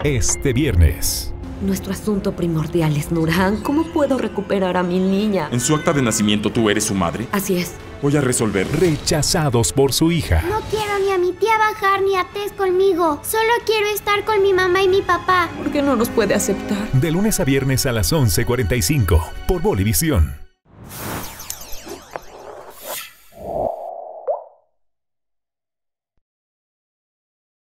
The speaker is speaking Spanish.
este viernes. Nuestro asunto primordial es Nurhan. ¿Cómo puedo recuperar a mi niña? En su acta de nacimiento, ¿tú eres su madre? Así es. Voy a resolver. Rechazados por su hija. No quiero ni a mi tía Bajar ni a Tess conmigo. Solo quiero estar con mi mamá y mi papá. ¿Por qué no nos puede aceptar? De lunes a viernes a las 11:45 por Bolivisión.